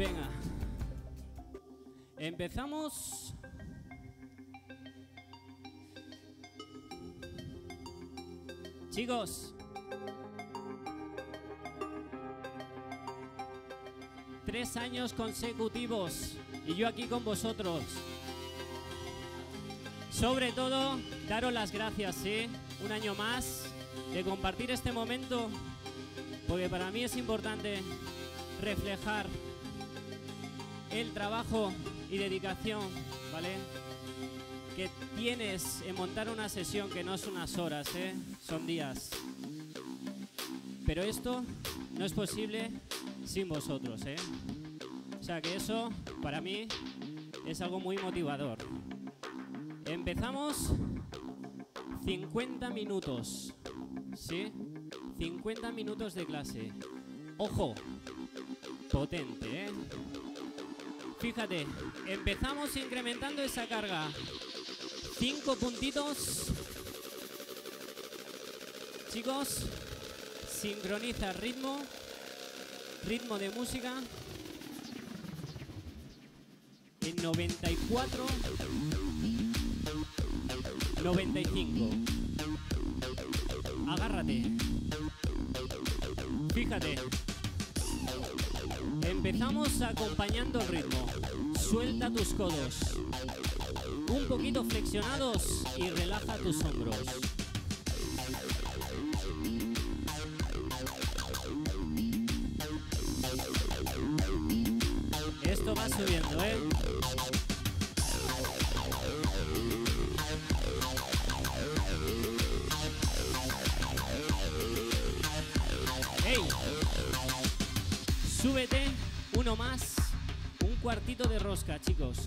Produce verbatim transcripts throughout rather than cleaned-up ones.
Venga. Empezamos. Chicos. Tres años consecutivos y yo aquí con vosotros. Sobre todo, daros las gracias, ¿sí? Un año más de compartir este momento, porque para mí es importante reflejar el trabajo y dedicación, ¿vale? Que tienes en montar una sesión, que no son unas horas, ¿eh? Son días. Pero esto no es posible sin vosotros, ¿eh? O sea que eso, para mí, es algo muy motivador. Empezamos cincuenta minutos, ¿sí? cincuenta minutos de clase. Ojo, potente, ¿eh? Fíjate, empezamos incrementando esa carga. Cinco puntitos. Chicos, sincroniza ritmo, ritmo de música. En noventa y cuatro, noventa y cinco. Agárrate. Fíjate. Empezamos acompañando el ritmo. Suelta tus codos. Un poquito flexionados y relaja tus hombros. Esto va subiendo, ¿eh? ¡Ey! Súbete, uno más, un cuartito de rosca, chicos.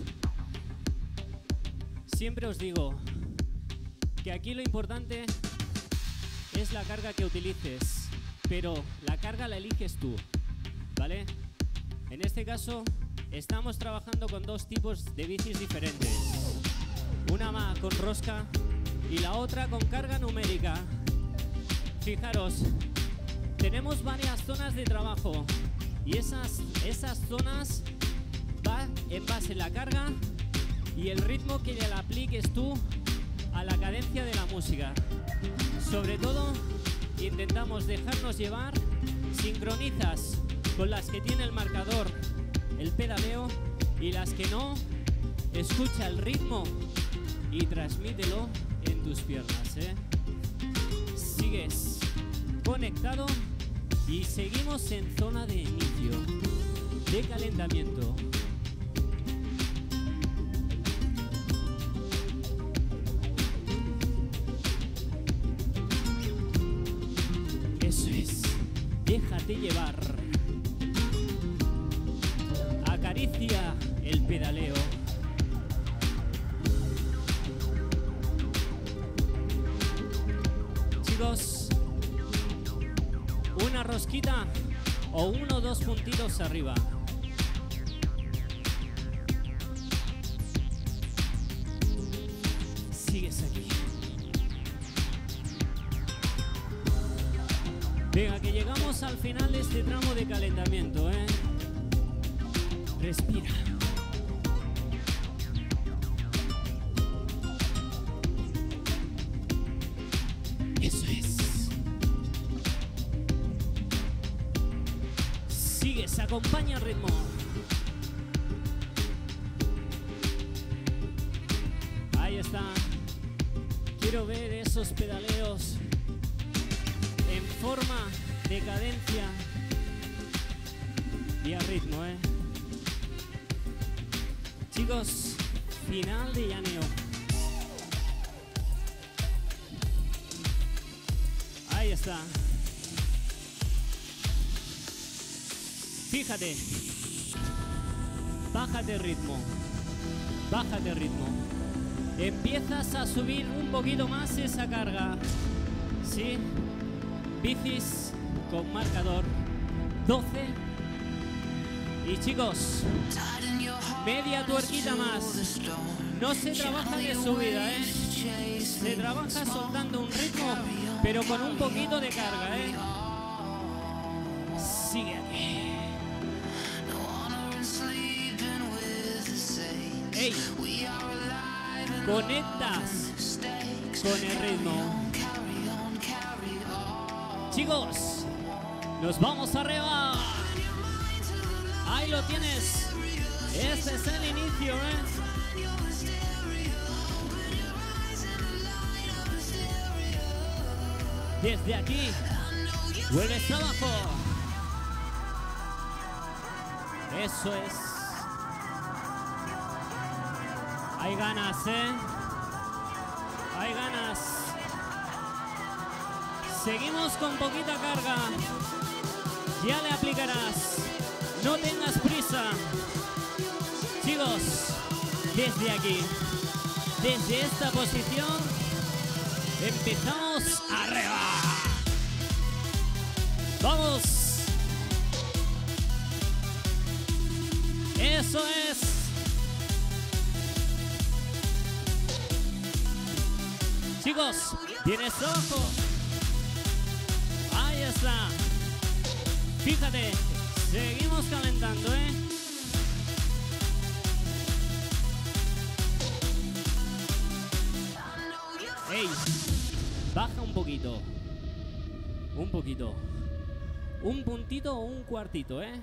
Siempre os digo que aquí lo importante es la carga que utilices, pero la carga la eliges tú, ¿vale? En este caso estamos trabajando con dos tipos de bicis diferentes. Una más con rosca y la otra con carga numérica. Fijaros, tenemos varias zonas de trabajo y esas, esas zonas va en base a la carga y el ritmo que le apliques tú a la cadencia de la música. Sobre todo, intentamos dejarnos llevar, sincronizas con las que tiene el marcador, el pedaleo, y las que no, escucha el ritmo y transmítelo en tus piernas, ¿eh? Sigues conectado y seguimos en zona de inicio, de calentamiento. Eso es, déjate llevar. Acaricia el pedaleo. Chicos, una rosquita o uno o dos puntitos arriba. Sigues aquí. Venga, que llegamos al final de este tramo de calentamiento, ¿eh? Respira. Eso es. Sigues, acompaña el ritmo. Ahí está. Quiero ver esos pedaleos en forma de cadencia y a ritmo, ¿eh? Chicos, final de llaneo. Ahí está. Fíjate. Bájate el ritmo. Bájate el ritmo. Empiezas a subir un poquito más esa carga. ¿Sí? Bicis con marcador doce. Y chicos, media tuerquita más. No se trabaja de subida, ¿eh? Se trabaja soltando un ritmo, pero con un poquito de carga, ¿eh? Sigue aquí. Ey, conectas con el ritmo. Chicos, nos vamos arriba. Ahí lo tienes. Este es el inicio, ¿eh? Desde aquí, vuelves abajo. Eso es. Hay ganas, ¿eh? Hay ganas. Seguimos con poquita carga. Ya le aplicarás. No tengas prisa. Chicos, desde aquí, desde esta posición, empezamos arriba. ¡Vamos! Eso es. Chicos, tienes ojo. Ahí está. Fíjate, seguimos calentando, ¿eh? Ey, baja un poquito. Un poquito. Un puntito o un cuartito, ¿eh?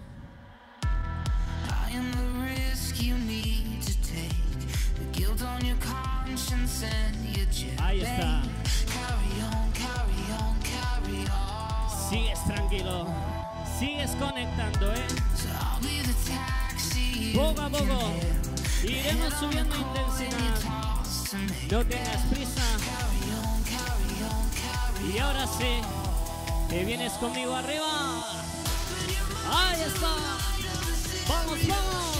Ahí está. Sigues tranquilo. Sigues conectando, ¿eh? Poco a poco iremos subiendo intensidad. No tengas prisa. Y ahora sí, que vienes conmigo arriba. Ahí está. Vamos, vamos.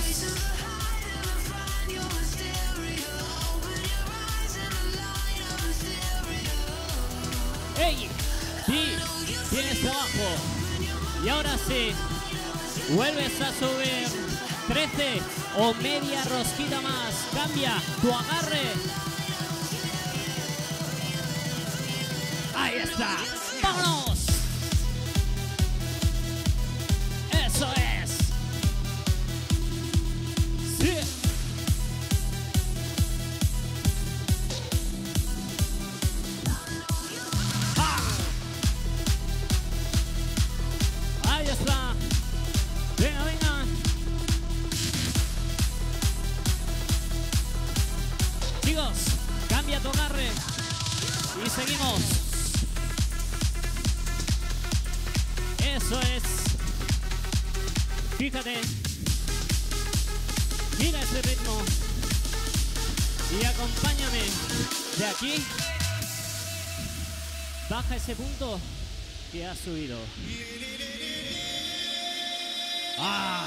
¡Ey! Sí, tienes abajo. Y ahora sí, vuelves a subir. trece o media rosquita más. Cambia tu agarre. Ahí está. ¡Vámonos! Eso es. Sí. ¡Ah! Ahí está. Venga, venga. Chicos, cambia tu agarre. Y seguimos. Eso es. Fíjate. Mira ese ritmo. Y acompáñame. De aquí. Baja ese punto que has subido. ¡Ah!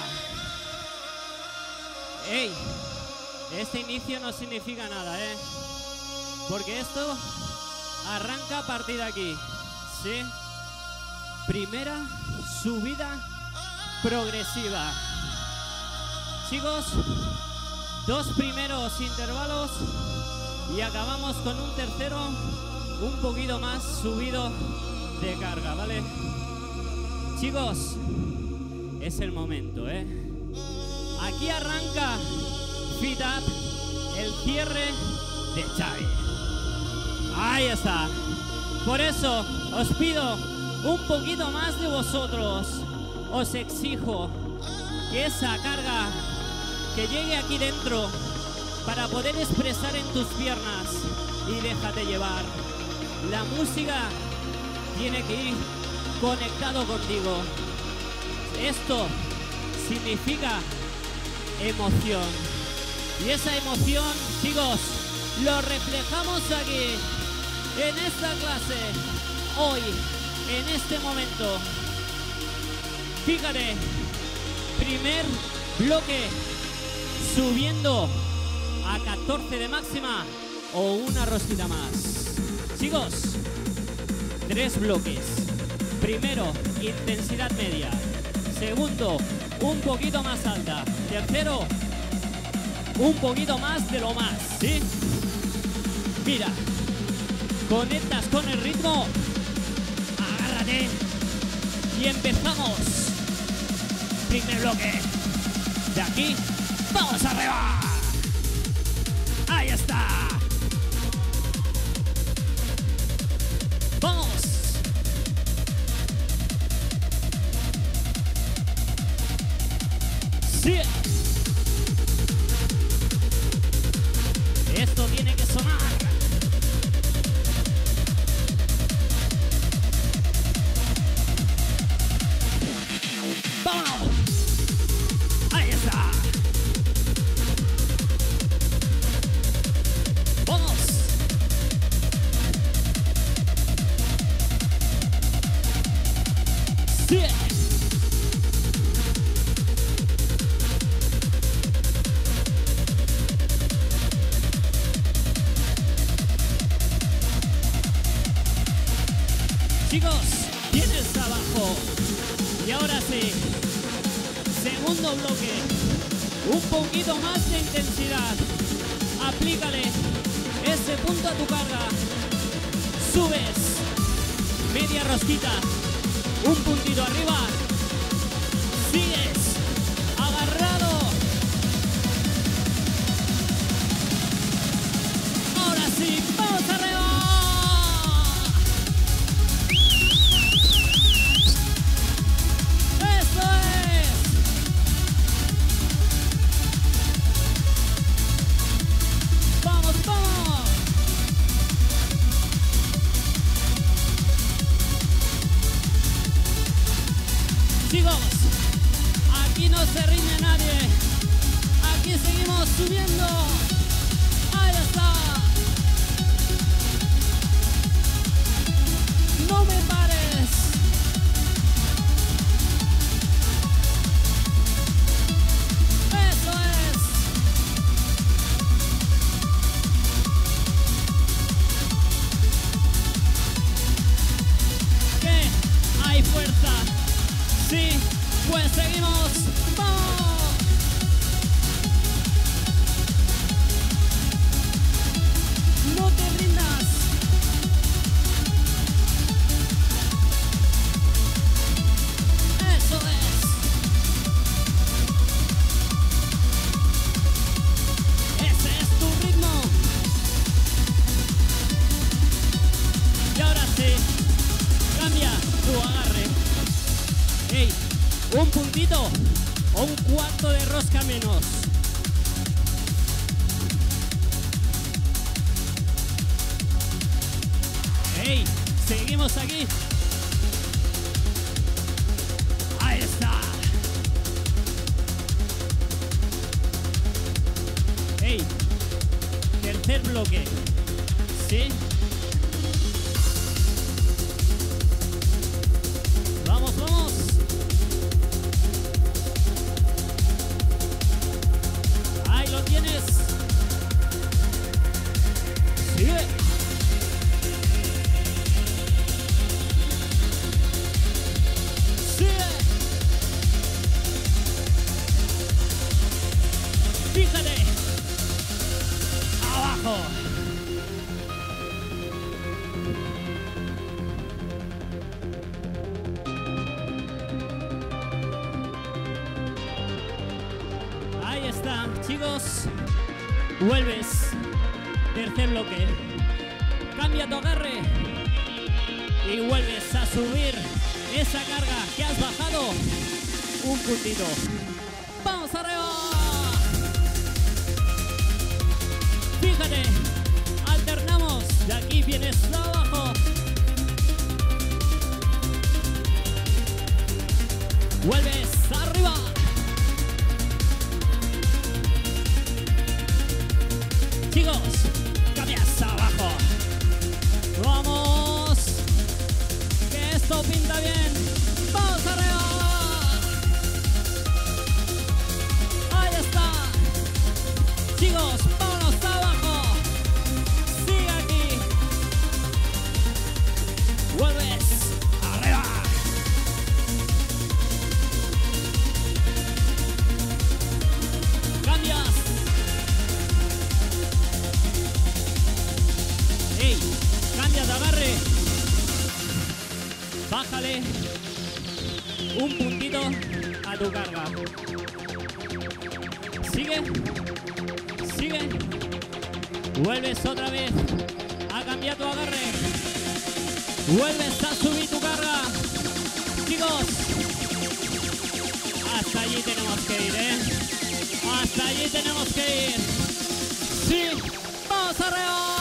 ¡Ey! Este inicio no significa nada, ¿eh? Porque esto arranca a partir de aquí. ¿Sí? Primera subida progresiva. Chicos, dos primeros intervalos y acabamos con un tercero un poquito más subido de carga, ¿vale? Chicos, es el momento, ¿eh? Aquí arranca Fit Up, el cierre de Xavi. Ahí está. Por eso os pido un poquito más de vosotros. Os exijo que esa carga que llegue aquí dentro para poder expresar en tus piernas y déjate llevar. La música tiene que ir conectado contigo. Esto significa emoción. Y esa emoción, chicos, lo reflejamos aquí, en esta clase, hoy, en este momento. Fíjate, primer bloque, subiendo a catorce de máxima o una rosquita más. Chicos, tres bloques. Primero, intensidad media. Segundo, un poquito más alta. Tercero, un poquito más de lo más, ¿sí? Mira, conectas con el ritmo, agárrate y empezamos. Primer bloque. De aquí, vamos arriba. está. Vamos. Sí. Esto tiene que sonar. ¡Vamos! ¡Ahí está! ¡Vamos! ¡Sí! Chicos, tienes abajo. Y ahora sí, segundo bloque, un poquito más de intensidad. Aplícale ese punto a tu carga. Subes, media rosquita, un puntito arriba. Sigues, agarrado. Ahora sí, vamos arriba. Chicos, aquí no se rinde nadie. Aquí seguimos subiendo. Ahí está. No me pares. Eso es. ¿Qué? Hay fuerza. Sí, pues seguimos. ¡Vamos! No te rindas. Eso es. Ese es tu ritmo. Y ahora sí, cambia tu agarre. Hey, un puntito o un cuarto de rosca menos. Hey, seguimos aquí. Ahí está. Hey, tercer bloque. ¿Sí? Vamos, vamos. Ahí lo tienes. Sigue. Sigue. Fíjate. Abajo. Ahí está, chicos. Vuelves. Tercer bloque. Cambia tu agarre. Y vuelves a subir esa carga que has bajado. Un puntito. ¡Vamos arriba! Fíjate. Alternamos. De aquí vienes abajo. Vuelves arriba. Chicos, cambias abajo. Vamos. Que esto pinta bien. Vamos arriba. Ahí está. Chicos, vámonos abajo. Sigue aquí. Vuelves arriba. Cambias. Hey, cambia de agarre. Bájale un puntito a tu carga. Sigue, sigue. Vuelves otra vez a cambiar tu agarre. Vuelves a subir tu carga. Chicos, hasta allí tenemos que ir, ¿eh? Hasta allí tenemos que ir. Sí, vamos arriba.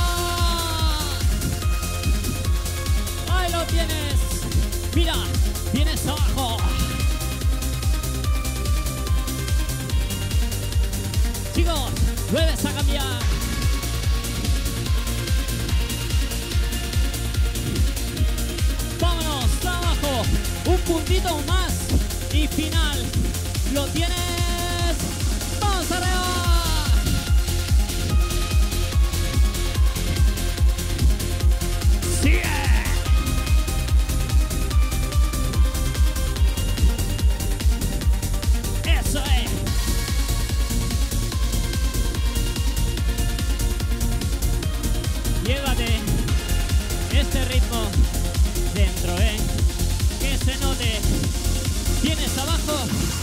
Ahí lo tienes. Mira, tienes abajo. Chicos, vuelves a cambiar. Vámonos, abajo. Un puntito más. Y final. Lo tienes. Vamos arriba. ¡Sigue! ¡Eso es! Llévate este ritmo dentro, ¿eh? Que se note. Tienes abajo.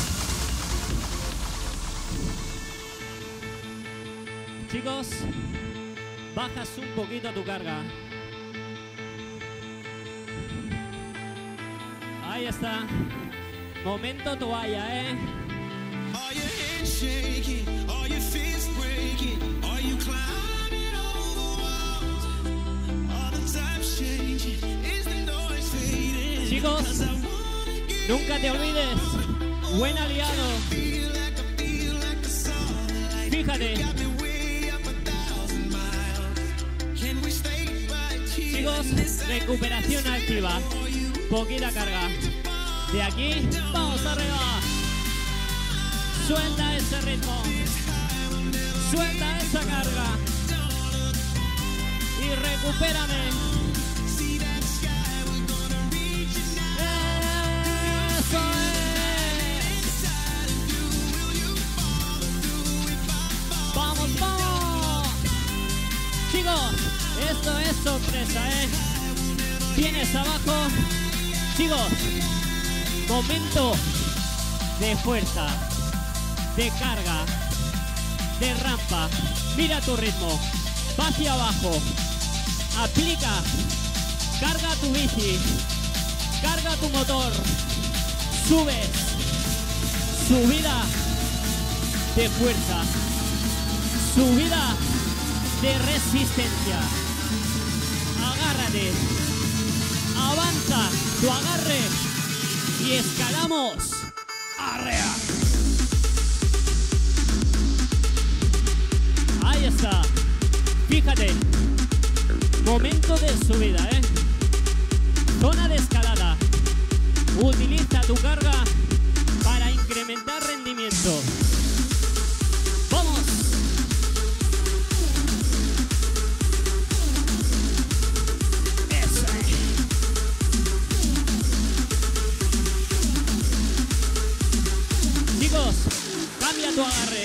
Chicos, bajas un poquito tu carga. Ahí está. Momento toalla, ¿eh? Are your hands shaking? Are your fists breaking? Are you climbing over walls? Are the times changing? Is the noise fading? Chicos, nunca te olvides. Buen aliado. Fíjate. Chicos, recuperación activa. Poquita carga. De aquí, vamos arriba. Suelta ese ritmo. Suelta esa carga. Y recupérame. Eso es. Vamos, vamos. Chicos, esto es sorpresa, ¿eh? Tienes abajo. Chicos, momento de fuerza, de carga, de rampa. Mira tu ritmo. Va hacia abajo. Aplica. Carga tu bici. Carga tu motor. Subes. Subida de fuerza. Subida de resistencia. Agárrate. Avanza tu agarre. Y escalamos. Arrea. Ahí está. Fíjate. Momento de subida, ¿eh? Zona de escalada. Utiliza tu carga para incrementar rendimiento. ¡Vamos! Eso es. Chicos, cambia tu agarre.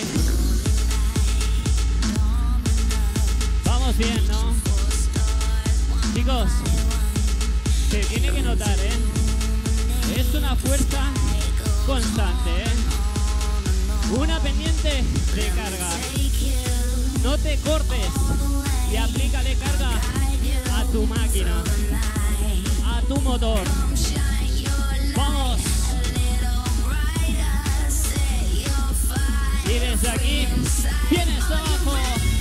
Vamos bien, ¿no? Chicos, se tiene que notar, ¿eh? Es una fuerza constante, ¿eh? Una pendiente de carga. No te cortes y aplícale carga a tu máquina, a tu motor. ¡Vamos! Y desde aquí vienes abajo.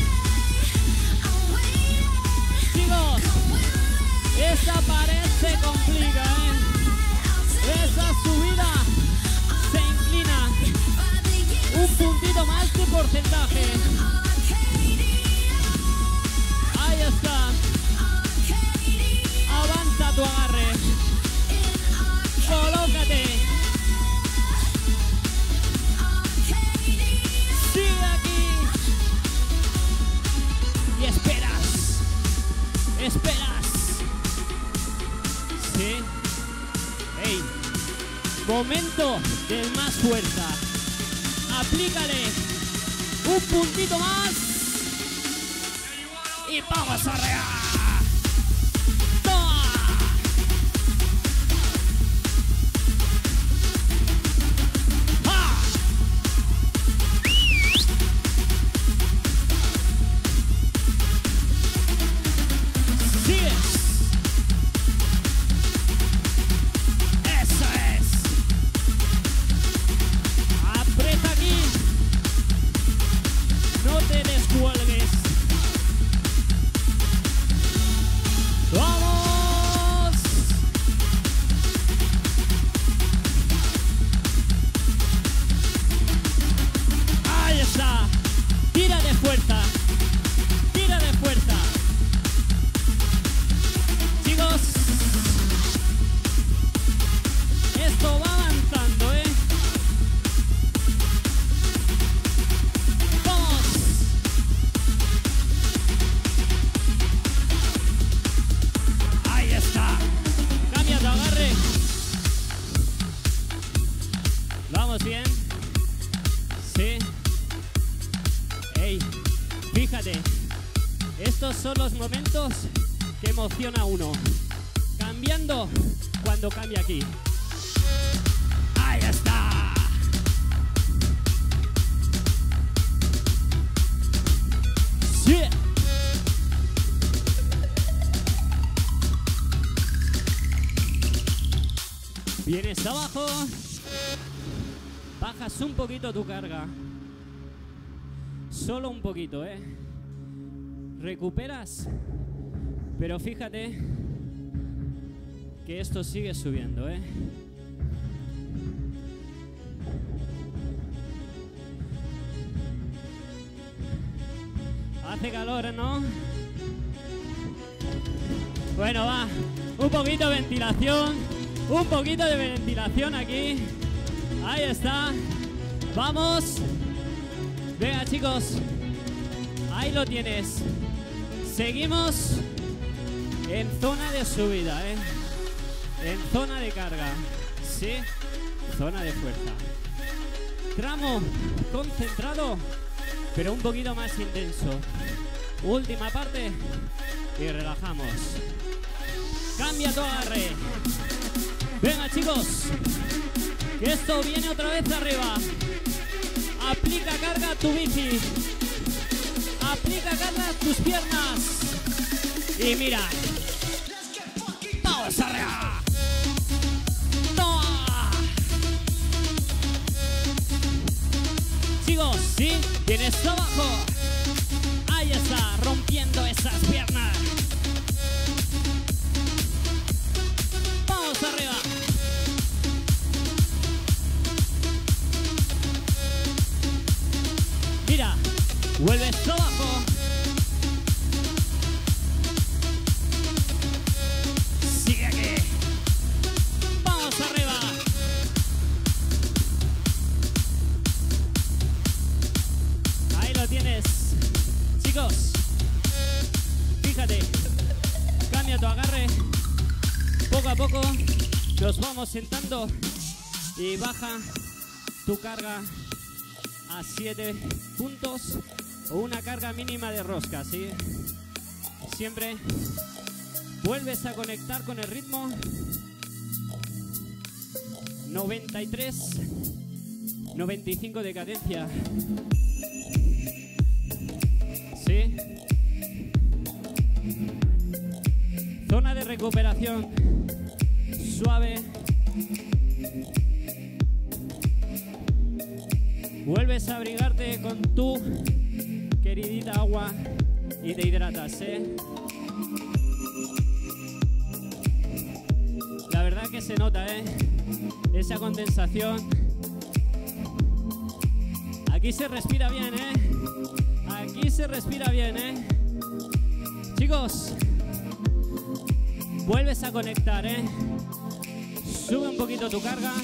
Chicos, esa pared se complica, ¿eh? Esa subida se inclina un puntito más de porcentaje. Ahí está. Avanza tu agarre. Colócate. Sigue aquí. Y esperas. Esperas. Sí. Hey. Momento del más fuerza. Aplícale un puntito más y vamos a arrear. ¡Toma! ¡Ah! son los momentos que emociona a uno. Cambiando cuando cambia aquí. ¡Ahí está! ¡Sí! Vienes abajo. Bajas un poquito tu carga. Solo un poquito, ¿eh? Recuperas. Pero fíjate que esto sigue subiendo, ¿eh? Hace calor, ¿no? Bueno, va. Un poquito de ventilación. Un poquito de ventilación aquí. Ahí está. Vamos. Venga, chicos. Ahí lo tienes. Seguimos en zona de subida, ¿eh? En zona de carga. Sí. Zona de fuerza. Tramo concentrado, pero un poquito más intenso. Última parte. Y relajamos. Cambia tu agarre. Venga, chicos. Que esto viene otra vez arriba. Aplica carga a tu bici. Aplica carga a tus piernas. Y mira. Vamos arriba. ¡Toma! Chicos, ¿sí? Tienes abajo. Ahí está, rompiendo esas piernas. Vamos arriba. Mira, vuelves abajo. Sigue aquí. Vamos arriba. Ahí lo tienes. Chicos, fíjate, cambia tu agarre. Poco a poco nos vamos sentando y baja tu carga a siete puntos o una carga mínima de rosca, ¿sí? Siempre vuelves a conectar con el ritmo. noventa y tres, noventa y cinco de cadencia. ¿Sí? Zona de recuperación suave. Vuelves a abrigarte con tu queridita agua y te hidratas, ¿eh? La verdad que se nota, ¿eh? Esa condensación. Aquí se respira bien, ¿eh? Aquí se respira bien, ¿eh? Chicos, vuelves a conectar, ¿eh? Sube un poquito tu carga.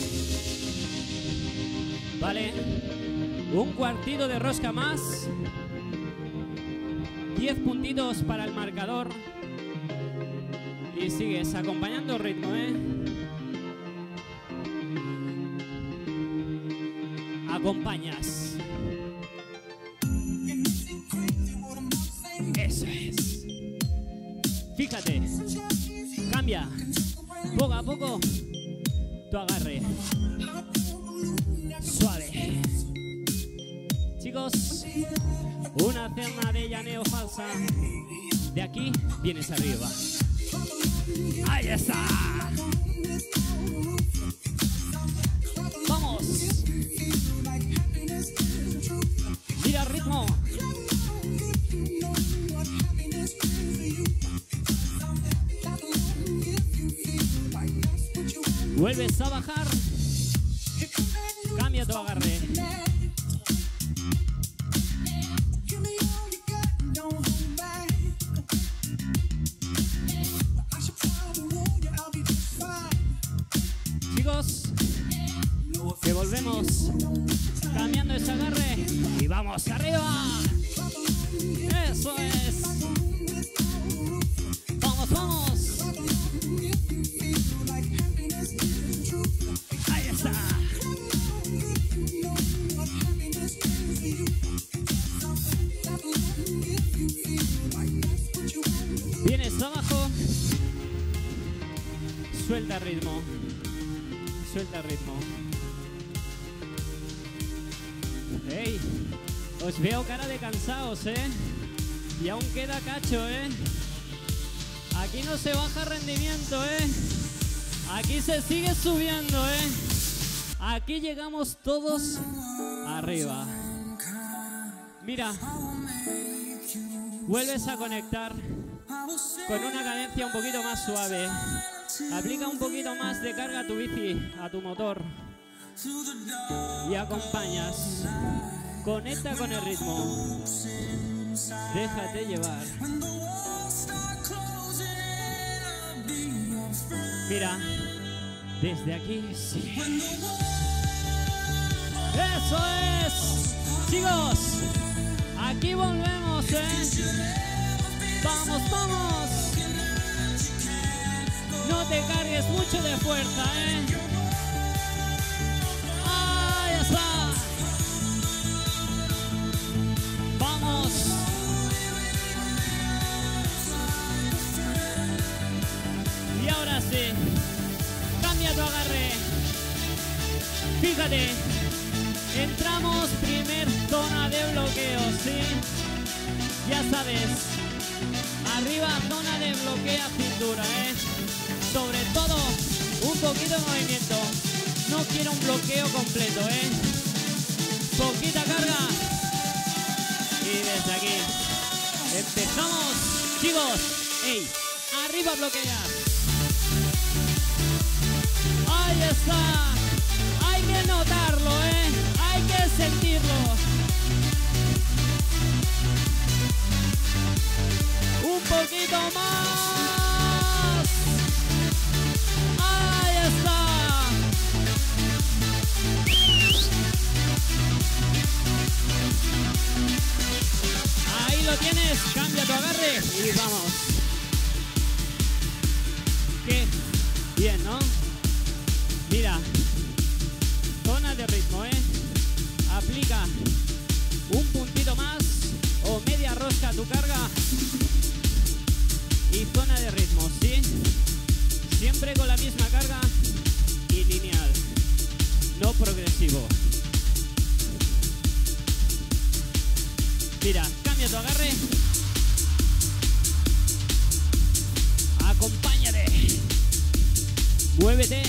Vale. Un cuartito de rosca más. diez puntitos para el marcador. Y sigues acompañando el ritmo, ¿eh? Acompañas. Eso es. Fíjate. Cambia. Poco a poco tu agarre. Suave. Chicos, una pierna de llaneo falsa. De aquí vienes arriba. Ahí está. Vamos. Mira el ritmo. Vuelves a bajar. Cambia tu agarre. Chicos, que volvemos cambiando ese agarre y vamos arriba. Eso es. Vamos, vamos. Ahí está. Suelta el ritmo. Suelta el ritmo. ¡Ey! Os veo cara de cansados, ¿eh? Y aún queda cacho, ¿eh? Aquí no se baja rendimiento, ¿eh? Aquí se sigue subiendo, ¿eh? Aquí llegamos todos arriba. Mira, vuelves a conectar con una cadencia un poquito más suave. Aplica un poquito más de carga a tu bici, a tu motor. Y acompañas. Conecta con el ritmo. Déjate llevar. Mira, desde aquí sí. ¡Eso es! Chicos, aquí volvemos, ¿eh? ¡Vamos, vamos! No te cargues mucho de fuerza, ¿eh? ¡Ahí está! ¡Vamos! Y ahora sí, cambia tu agarre. Fíjate, entramos primer zona de bloqueo, ¿sí? Ya sabes, arriba zona de bloqueo cintura, ¿eh? Sobre todo, un poquito de movimiento. No quiero un bloqueo completo, ¿eh? Poquita carga. Y desde aquí, empezamos, chicos. ¡Ey! Arriba bloquea. Ahí está. Hay que notarlo, ¿eh? Hay que sentirlo. Un poquito más. Ahí está. Ahí lo tienes. Cambia tu agarre y vamos. Qué bien, ¿no? Mira, zona de ritmo, ¿eh? Aplica un puntito más o media rosca a tu carga y zona de ritmo, ¿sí? Siempre con la misma carga y lineal, no progresivo. Mira, cambia tu agarre. Acompáñate. Muévete.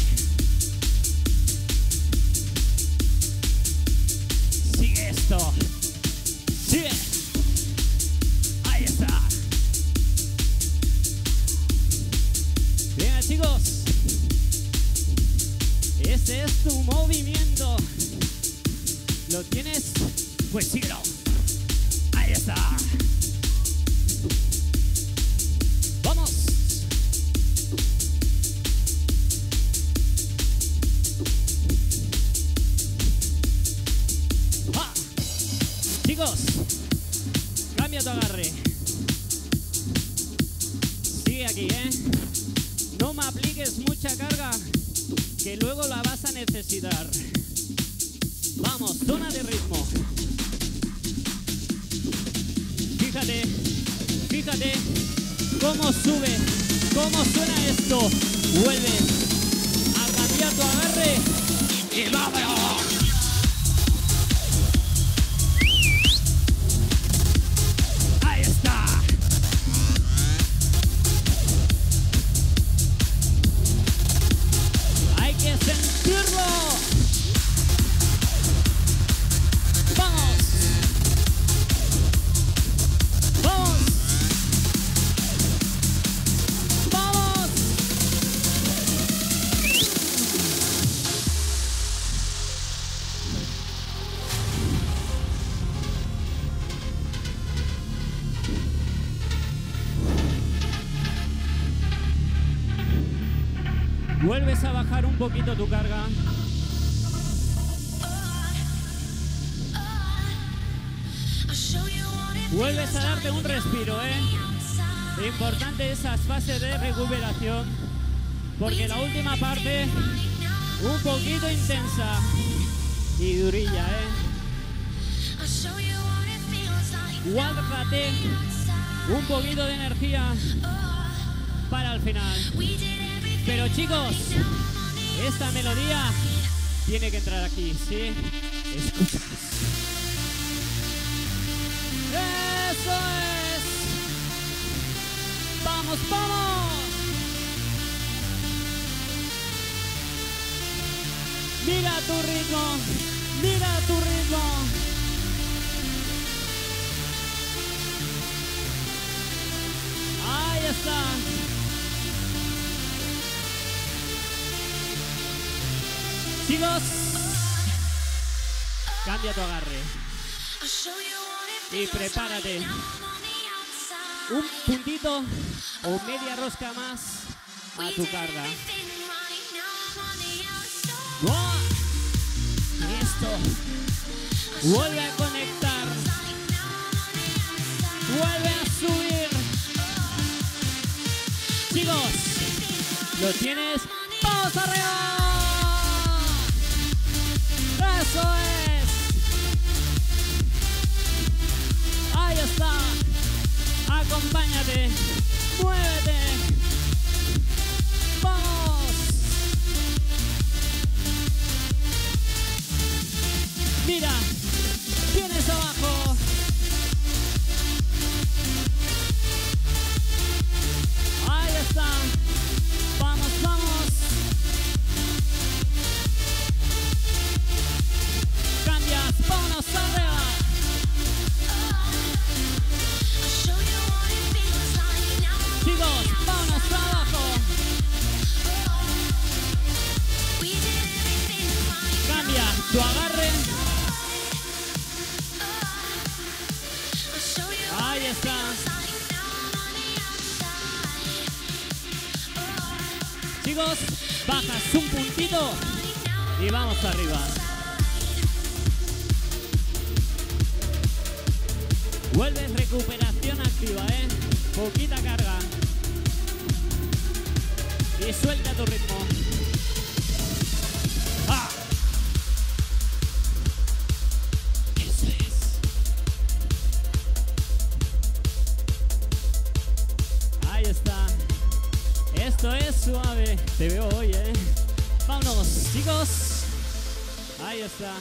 Sigue esto. Sigue. Ahí está. Venga, chicos. Ese es tu movimiento. ¿Lo tienes? Pues síguelo. Ahí está. Vamos. ¡Ah! Chicos, cambia tu agarre. Sigue aquí, ¿eh? No me apliques mucha carga, que luego la vas a necesitar. Vamos, zona de ritmo. Fíjate, fíjate cómo sube, cómo suena esto. Vuelve a cambiar tu agarre y vámonos. Ahí está. Hay que sentirlo. Vamos. Vamos. Vamos. Vuelves a bajar un poquito tu carga. Vuelves a darte un respiro, ¿eh? Importante esas fases de recuperación, porque la última parte un poquito intensa y durilla, ¿eh? Guárdate un poquito de energía para el final. Pero chicos, esta melodía tiene que entrar aquí, ¿sí? Escuchas. ¡Eso es! ¡Vamos, vamos! Mira tu ritmo, mira tu ritmo. Ahí está. Chicos, cambia tu agarre y prepárate un puntito o media rosca más a tu carga. ¡Wow! Listo. Vuelve a conectar. Vuelve a subir. Chicos, ¿lo tienes? ¡Vamos arriba! ¡Eso es! Ahí está. Acompáñate. Muévete. ¡Vamos! Mira, tienes abajo. Ahí está. Vamos, vamos. Cambias, vámonos arriba. Chicos, vámonos abajo. Cambia tu agarre. Ahí está. Chicos, bajas un puntito y vamos arriba. Vuelves recuperación activa, ¿eh? Poquita carga. Y suelta tu ritmo. ¡Ah! Eso es. Ahí está. Esto es suave. Te veo hoy, ¿eh? Vámonos, chicos. Ahí está.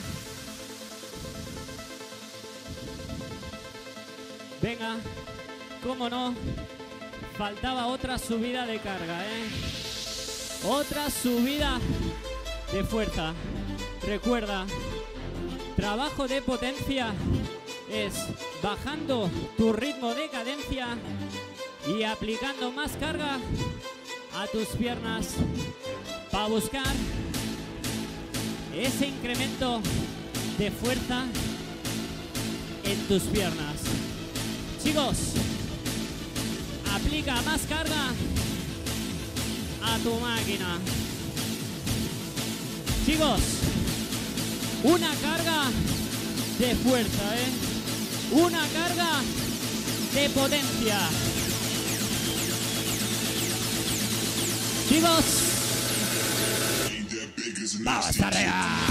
Venga, cómo no, faltaba otra subida de carga, ¿eh? Otra subida de fuerza. Recuerda, trabajo de potencia es bajando tu ritmo de cadencia y aplicando más carga a tus piernas para buscar ese incremento de fuerza en tus piernas. Chicos, aplica más carga a tu máquina. Chicos, una carga de fuerza, ¿eh? Una carga de potencia. Chicos, vamos arriba.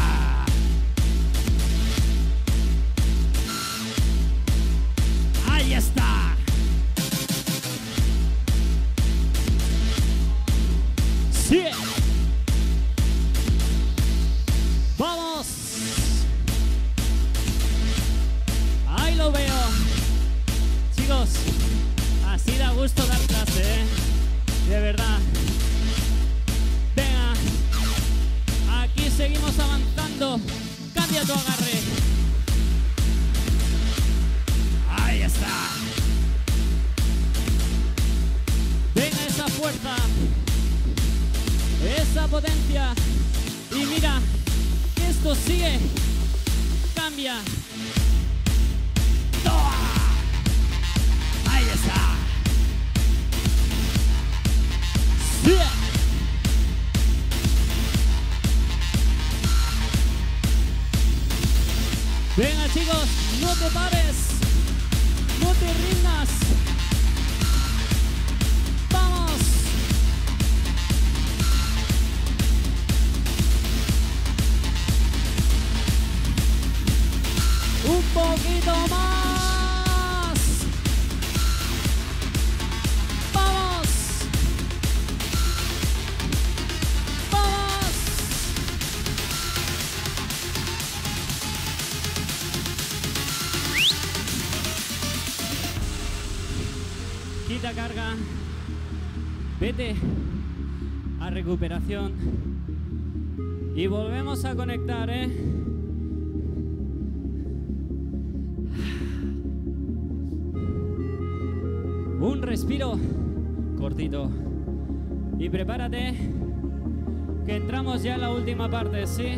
Ahí está. Sí. Vamos. Ahí lo veo. Chicos, así da gusto dar clase, ¿eh? De verdad. Venga. Aquí seguimos avanzando. Cambia tu agarre. Ahí está. Venga esa fuerza, esa potencia. Y mira, que esto sigue. Cambia. ¡Toa! Ahí está. Sí. Venga chicos, no te pares. No te rindas. Vamos. Un poquito más. Vamos. poquita carga. Vete a recuperación. Y volvemos a conectar, ¿eh? Un respiro cortito. Y prepárate, que entramos ya en la última parte, ¿sí?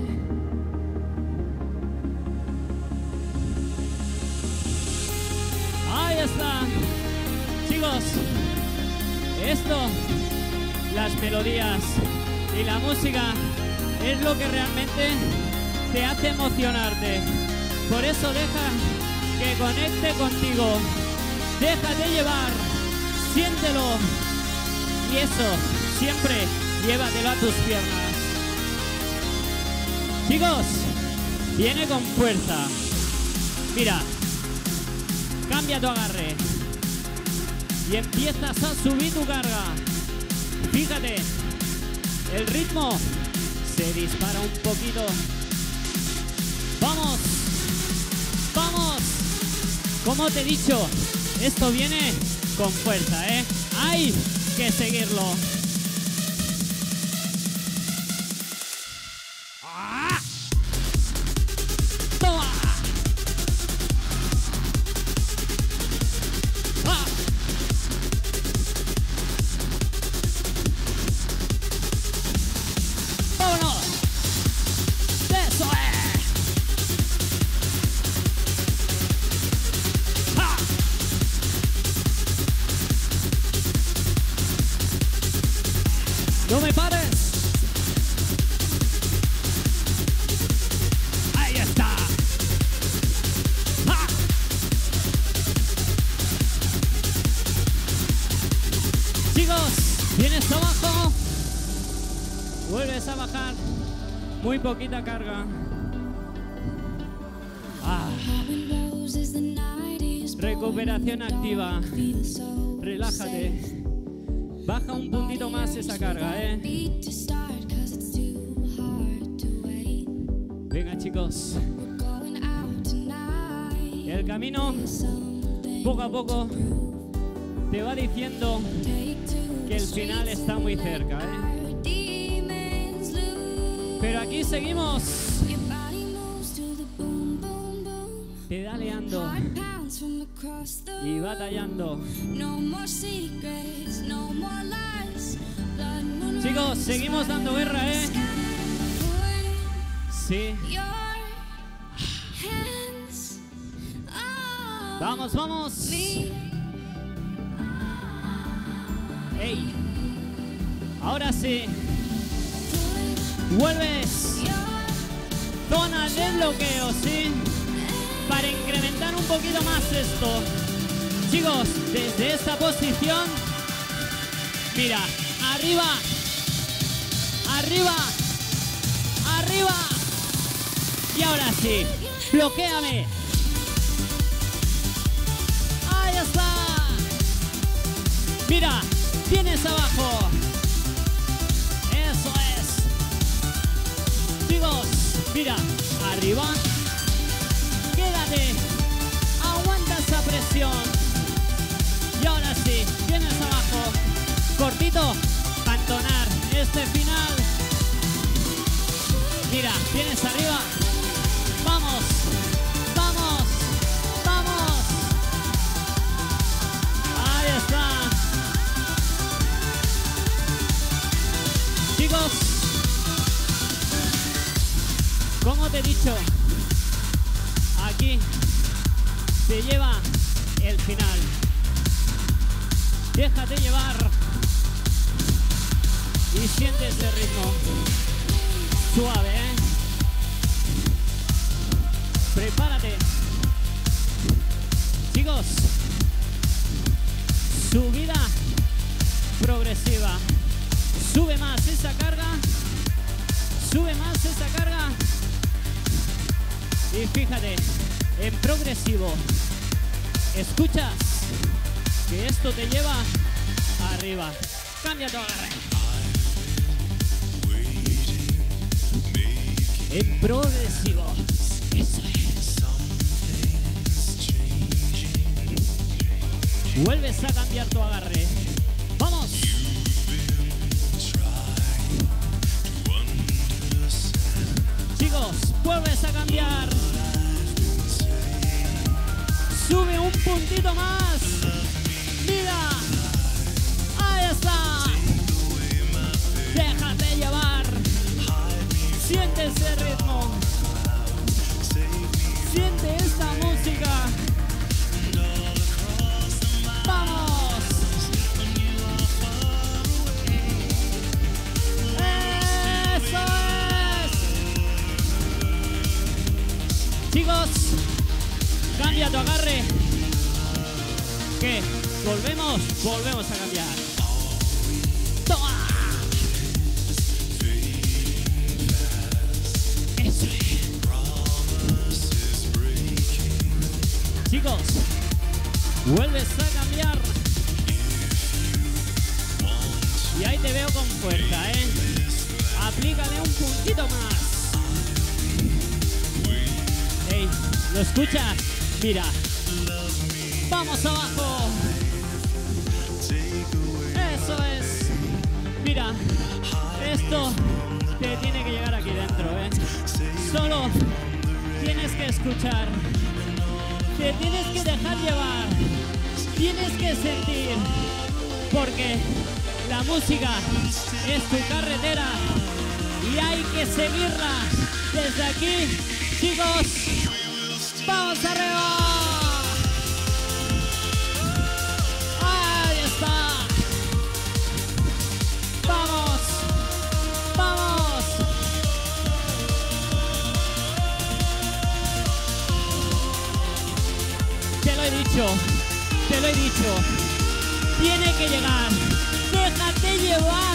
Ahí está. Chicos, esto, las melodías y la música es lo que realmente te hace emocionarte. Por eso deja que conecte contigo. Déjate llevar, siéntelo. Y eso, siempre llévatelo a tus piernas. Chicos, viene con fuerza. Mira, cambia tu agarre. Y empiezas a subir tu carga. Fíjate, el ritmo se dispara un poquito. ¡Vamos! ¡Vamos! Como te he dicho, esto viene con fuerza, ¿eh? ¡Hay que seguirlo! ¡Ah! ¡Toma! ¡Ah! ¡Vámonos! ¡Eso es! ¡Ah! ¡No me pares! ¡Ahí está! ¡Ah! Chicos, vienes abajo, vuelves a bajar, muy poquita carga. Ah. Recuperación activa, relájate. Baja un puntito más esa carga, ¿eh? Venga, chicos. El camino, poco a poco, te va diciendo que el final está muy cerca, ¿eh? Pero aquí seguimos. Pedaleando y batallando. Chicos, seguimos dando guerra, ¿eh? Sí. Vamos, vamos. Ey. Ahora sí. Vuelves. Zona de bloqueo, ¿sí? Para incrementar un poquito más esto. Chicos, desde esta posición, mira, arriba, arriba, arriba. Y ahora sí, bloquéame. Ahí está. Mira, tienes abajo. Eso es. Chicos, mira, arriba. Quédate, aguanta esa presión. Y ahora sí, tienes abajo, cortito, para entonar este final. Mira, tienes arriba. Vamos, vamos, vamos. Ahí está. Chicos, como te he dicho, aquí te lleva el final. Déjate llevar y siente ese ritmo suave, ¿eh? Prepárate. Chicos, subida progresiva. Sube más esa carga. Sube más esa carga. Y fíjate, en progresivo, escuchas que esto te lleva arriba. Cambia tu agarre. En progresivo. Eso es. Vuelves a cambiar tu agarre. ¡Vamos! Chicos, vuelves a cambiar. Sube un puntito más. Mira. Ahí está. Déjate llevar. Siente ese ritmo. Siente esta música. ¡Vamos! ¡Eso es! Chicos, cambia tu agarre. ¿Qué? ¿Volvemos? Volvemos a cambiar. ¡Toma! Eso es. Chicos, vuelves a cambiar. Y ahí te veo con fuerza, ¿eh? Aplícale un puntito más. Ey, ¿lo escuchas? Mira. Vamos abajo. Eso es. Mira, esto te tiene que llegar aquí dentro, ¿eh? Solo tienes que escuchar. Te tienes que dejar llevar, tienes que sentir, porque la música es tu carretera y hay que seguirla desde aquí. Chicos, ¡vamos arriba! Ahí está. ¡Vamos! ¡Vamos! Te lo he dicho, te lo he dicho. Tiene que llegar. Déjate llevar.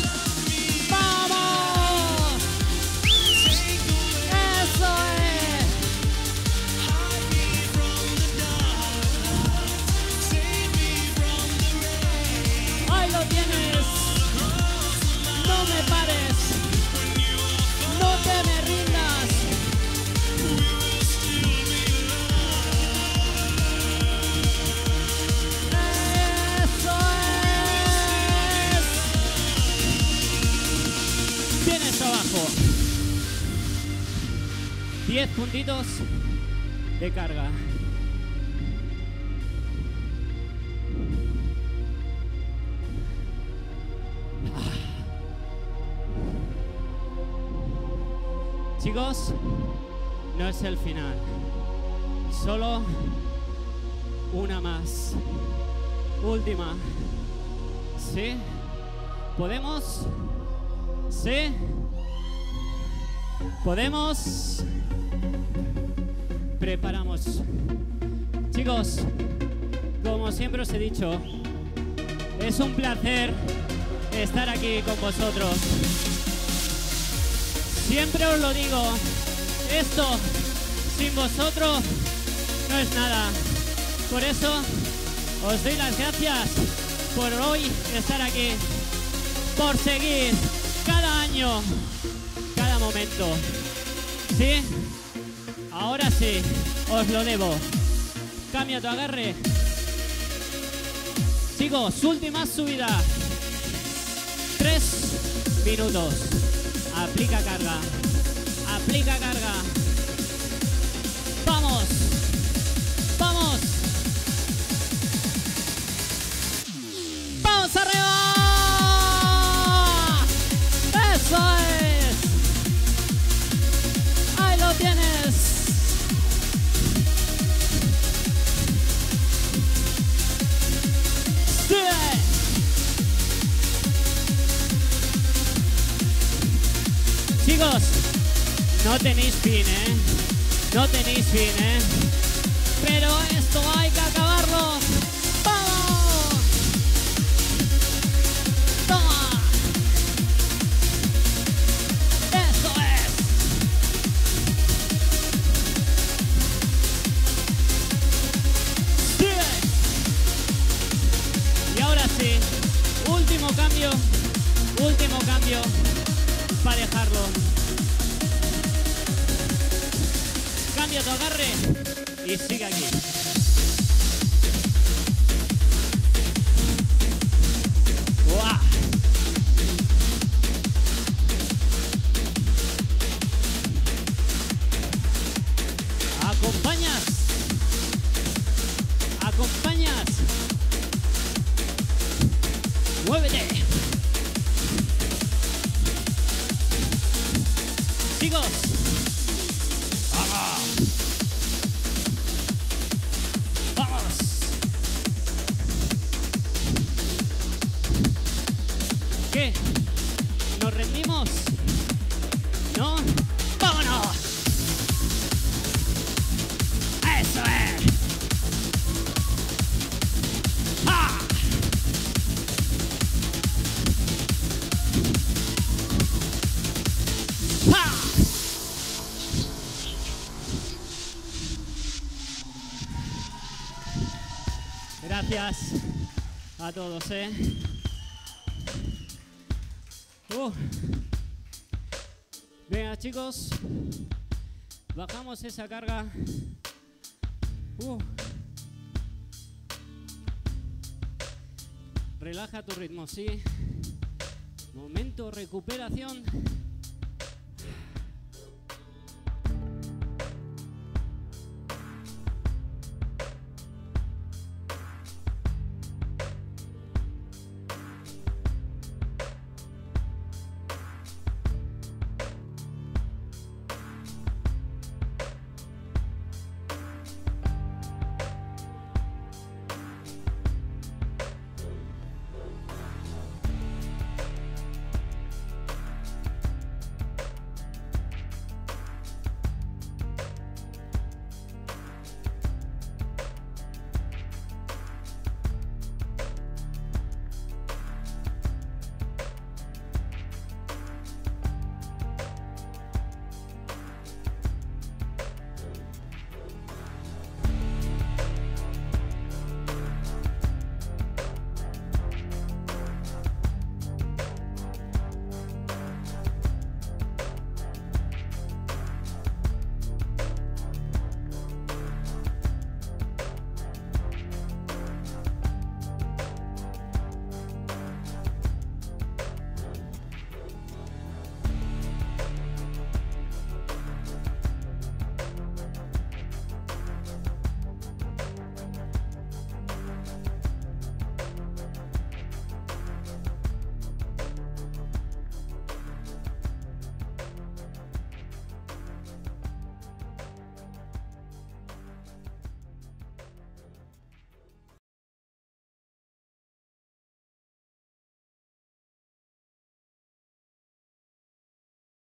¡Vamos! ¡Eso es! ¡Ahí lo tienes! No me pares. No te me rindas. Abajo. diez puntitos de carga. Chicos, no es el final. Solo una más. Última. ¿Sí? ¿Podemos? ¿Sí? ¿Podemos? Preparamos. Chicos, como siempre os he dicho, es un placer estar aquí con vosotros. Siempre os lo digo, esto sin vosotros no es nada. Por eso os doy las gracias por hoy estar aquí, por seguir cada año, cada momento. ¿Sí? Ahora sí, os lo debo. Cambia tu agarre. Chicos, última subida. Tres minutos. Aplica carga. Aplica carga. ¡Vamos! ¡Vamos! ¡Vamos arriba! ¡Eso es! ¡Ahí lo tienes! ¡Sí! Chicos, no tenéis fin, ¿eh? No tenéis fin, ¿eh? Pero esto hay que acabarlo. ¡Vamos! ¡Toma! ¡Eso es! ¡Sí! Y ahora sí, último cambio, último cambio para dejarlo. Cambia tu agarre y sigue aquí. chicos. Vamos. Vamos. ¿Qué? ¿Nos rendimos? ¿No? ¡Vámonos! ¡Eso es! ¡Ah! ¡Ah! Gracias a todos, ¿eh? Uh. Venga, chicos, bajamos esa carga. Uh. Relaja tu ritmo, sí. Momento recuperación.